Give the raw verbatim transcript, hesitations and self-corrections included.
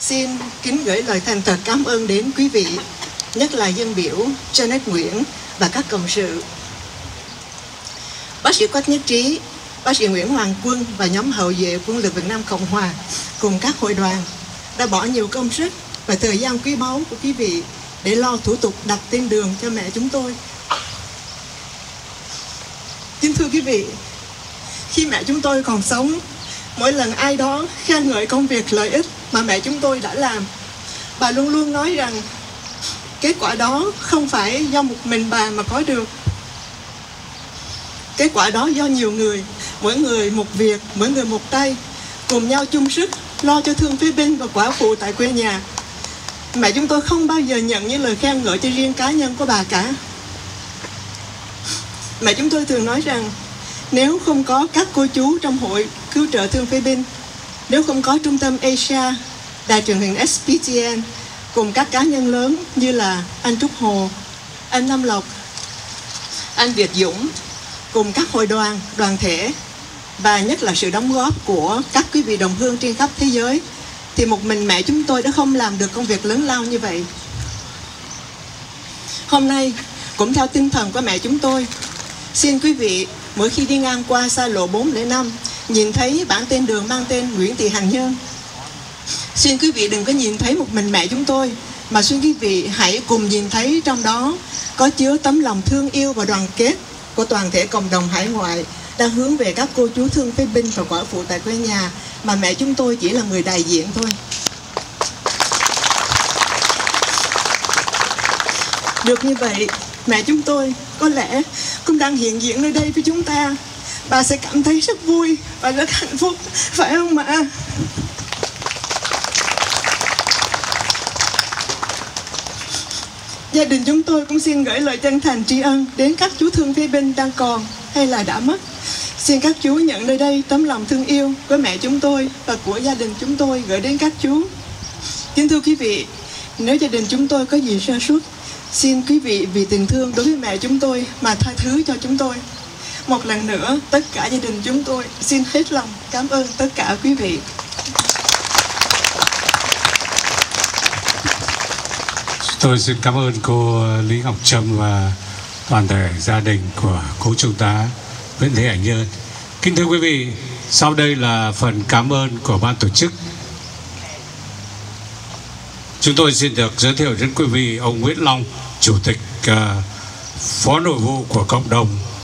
xin kính gửi lời thành thật cảm ơn đến quý vị, nhất là dân biểu Janet Nguyễn và các cộng sự. Bác sĩ Quách Nhất Trí, bác sĩ Nguyễn Hoàng Quân và nhóm hậu vệ quân lực Việt Nam Cộng Hòa cùng các hội đoàn đã bỏ nhiều công sức và thời gian quý báu của quý vị để lo thủ tục đặt tên đường cho mẹ chúng tôi. Kính thưa quý vị, khi mẹ chúng tôi còn sống, mỗi lần ai đó khen ngợi công việc lợi ích mà mẹ chúng tôi đã làm, bà luôn luôn nói rằng kết quả đó không phải do một mình bà mà có được. Kết quả đó do nhiều người, mỗi người một việc, mỗi người một tay, cùng nhau chung sức lo cho thương phế binh và quả phụ tại quê nhà. Mẹ chúng tôi không bao giờ nhận những lời khen ngợi cho riêng cá nhân của bà cả. Mẹ chúng tôi thường nói rằng nếu không có các cô chú trong hội cứu trợ thương phế binh, nếu không có trung tâm Asia, đài truyền hình ét pê tê en cùng các cá nhân lớn như là anh Trúc Hồ, anh Nam Lộc, anh Việt Dũng, cùng các hội đoàn, đoàn thể và nhất là sự đóng góp của các quý vị đồng hương trên khắp thế giới, thì một mình mẹ chúng tôi đã không làm được công việc lớn lao như vậy. Hôm nay, cũng theo tinh thần của mẹ chúng tôi, xin quý vị mỗi khi đi ngang qua xa lộ bốn không năm nhìn thấy bảng tên đường mang tên Nguyễn Thị Hằng Nhân, xin quý vị đừng có nhìn thấy một mình mẹ chúng tôi, mà xin quý vị hãy cùng nhìn thấy trong đó có chứa tấm lòng thương yêu và đoàn kết của toàn thể cộng đồng hải ngoại đang hướng về các cô chú thương phế binh và quả phụ tại quê nhà, mà mẹ chúng tôi chỉ là người đại diện thôi. Được như vậy, mẹ chúng tôi có lẽ cũng đang hiện diện nơi đây với chúng ta. Bà sẽ cảm thấy rất vui và rất hạnh phúc, phải không ạ? Gia đình chúng tôi cũng xin gửi lời chân thành tri ân đến các chú thương phế binh đang còn hay là đã mất. Xin các chú nhận nơi đây tấm lòng thương yêu của mẹ chúng tôi và của gia đình chúng tôi gửi đến các chú. Kính thưa quý vị, nếu gia đình chúng tôi có gì sơ suất, xin quý vị vì tình thương đối với mẹ chúng tôi mà tha thứ cho chúng tôi. Một lần nữa, tất cả gia đình chúng tôi xin hết lòng cảm ơn tất cả quý vị. Tôi xin cảm ơn cô Lý Ngọc Trâm và toàn thể gia đình của cố trung tá Nguyễn Thị Hằng Nhân. Kính thưa quý vị, sau đây là phần cảm ơn của ban tổ chức. Chúng tôi xin được giới thiệu đến quý vị ông Nguyễn Long, Chủ tịch uh, Phó Nội vụ của cộng đồng